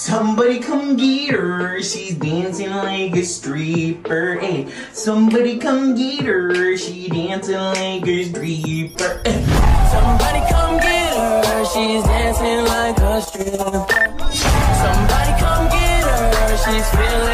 Somebody come get her, she's dancing like a stripper. Ay. Somebody come get her, she dancing like a stripper. Ay. Somebody come get her, she's dancing like a stripper. Somebody come get her, she's feeling